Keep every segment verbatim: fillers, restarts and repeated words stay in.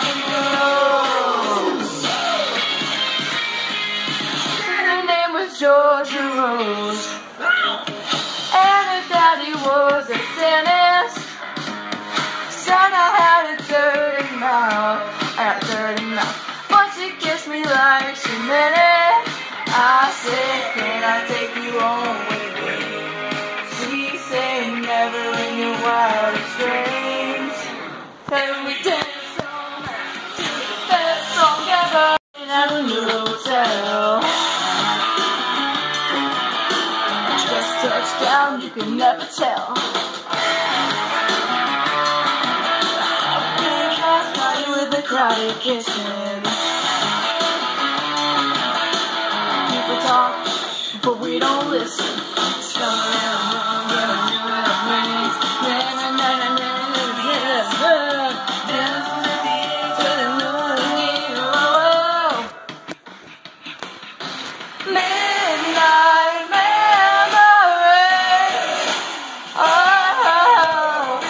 Her name was Georgia Rose, and her daddy was a dentist. Son, I had a dirty mouth, I got a dirty mouth, but she kissed me like she meant it. I said, can I take you home with me? She said, never in your wildest dreams. Then we danced all night to the best song ever at a new hotel. Just touchdown, you can never tell. With the crowded kitchen, people talk, but we don't listen. Midnight memories. Oh.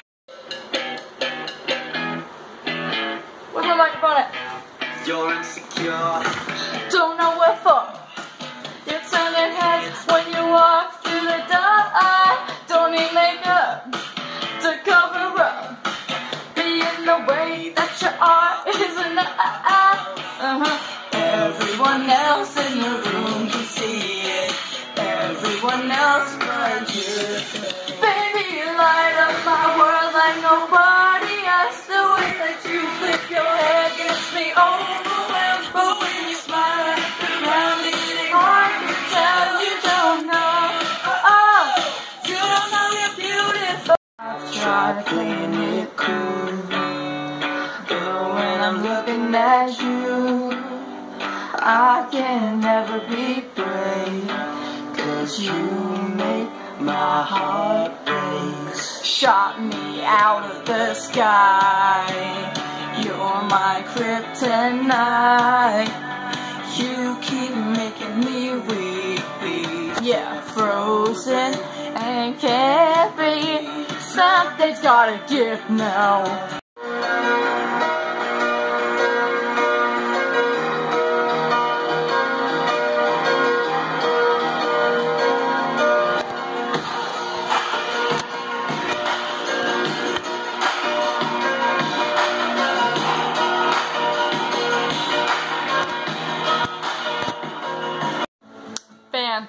Where's my microphone at? You're insecure. Don't know what for. You're turning heads when you walk through the door. I don't need makeup to cover up. Being the way that you are is enough. Uh-huh. Everyone else in the room can see it. Everyone else but you. Baby, you light up my world like nobody else. The way that you flip your hair gets me overwhelmed. But when you smile around it, I can tell you don't know. Oh, you don't know you're beautiful. I've tried playing it cool, but when I'm looking at you, I can never be brave, 'cause you make my heart race. Shot me out of the sky, you're my kryptonite. You keep making me weak, weak. Yeah, frozen and can't be. Something's gotta give now. Fan.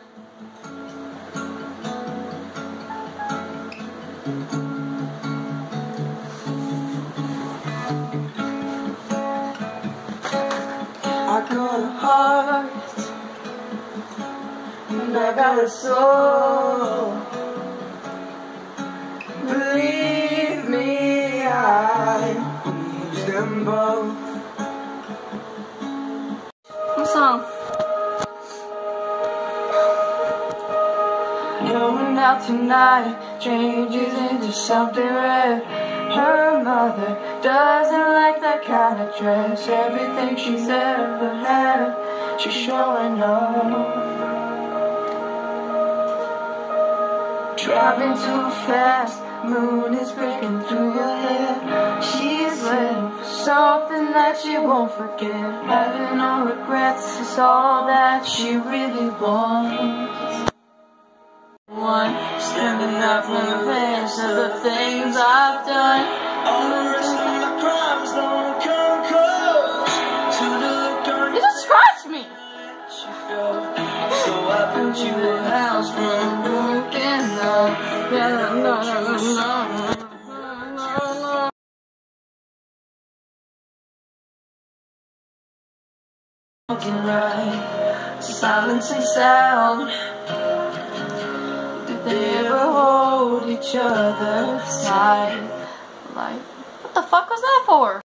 I got a heart, and I got a soul. Believe me, I use them both. What song? Going out tonight changes into something red. Her mother doesn't like that kind of dress. Everything she's ever had, she's showing off. Driving too fast, moon is breaking through your hair. She's waiting for something that she won't forget. Having no regrets is all that she really wants. One, standing up in the face of the things I've done. All the rest of my crimes don't come close to the look on You just scratched me! you feel. So I built you a house from broken love. Yeah, no, no, no, no. Right. Silence and sound. Did they ever hold each other tight? Like, what the fuck was that for?